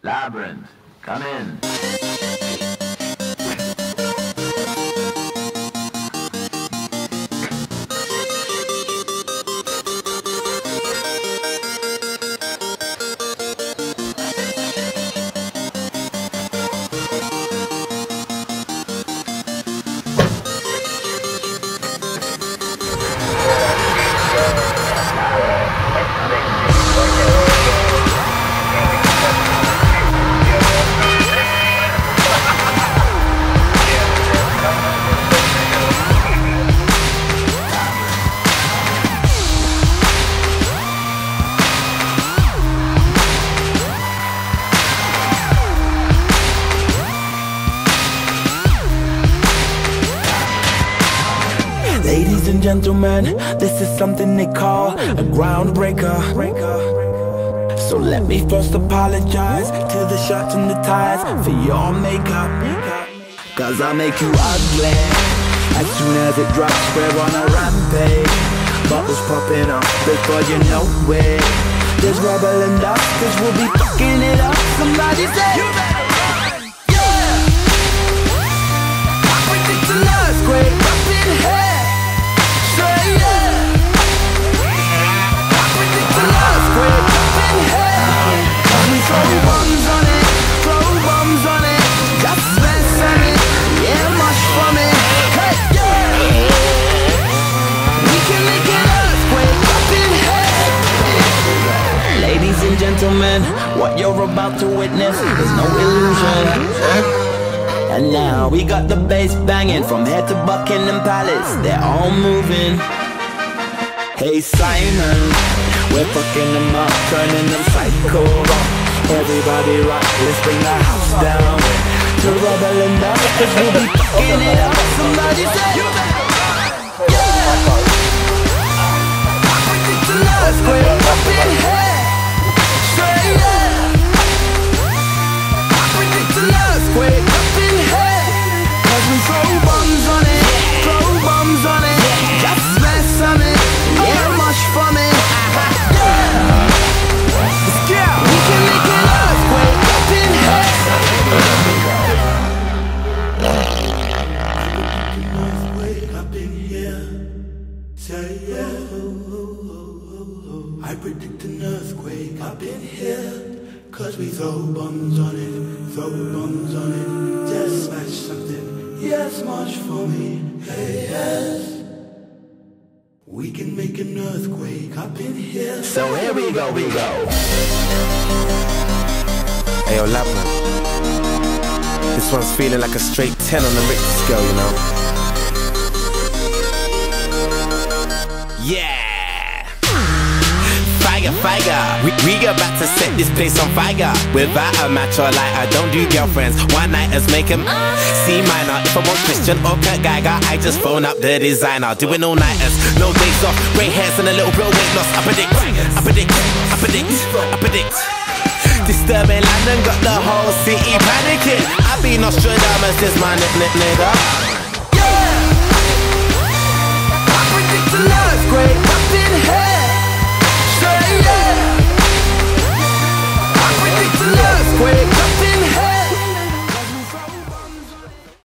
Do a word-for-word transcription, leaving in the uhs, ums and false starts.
Labyrinth, come in. Ladies and gentlemen, this is something they call a groundbreaker. So let me first apologize to the shots and the ties for your makeup, cause I make you ugly as soon as it drops. We're on a rampage, bubbles popping up before you know it. There's rubble and dust, cause we'll be fucking it up. Somebody say you better run, yeah. I predict an earthquake up in here. Throw bombs on it, throw bombs on it, just mess on it, yeah, much from it. Hey, yeah. We can make an earthquake up in here. Ladies and gentlemen, what you're about to witness is no illusion. And now we got the bass banging from here to Buckingham Palace. They're all moving. Hey Simon, we're fucking them up, turning them psycho. Everybody rock, let's bring the house down to rubble and dust, cause we'll be fucking it up. Somebody say you better run, yeah. I predict an earthquake up in here. Say yeah. I predict an earthquake up in here. Cause we throw bombs on it, throw bombs on it, just mess on it, yeah, much from it. Yeah. Let's go. We can make an earthquake up in here. Earthquake up in here. Say yeah. I predict an earthquake up in here. Cause we throw bombs on it, throw bombs on it, just smash something, yes, much for me, hey, yes. We can make an earthquake up in here. So here we go, we go. Hey, yo, Labyrinth. This one's feeling like a straight ten on the Richter scale, you know? Yeah! Fire, fire. We, we about to set this place on fire. Without a match or lighter, don't do girlfriends. One-nighters make them C minor. If I want Christian or Kurt Geiger, I just phone up the designer. Doing all-nighters, no days off, grey hairs and a little real weight loss. I predict, I predict, I predict, I predict. Disturbing London got the whole city panicking. I be Nostradamus, this my nigga.